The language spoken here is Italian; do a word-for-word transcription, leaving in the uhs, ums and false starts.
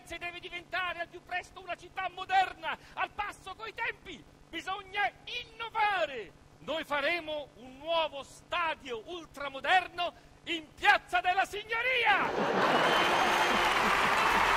Firenze deve diventare al più presto una città moderna, al passo coi tempi. Bisogna innovare. Noi faremo un nuovo stadio ultramoderno in Piazza della Signoria.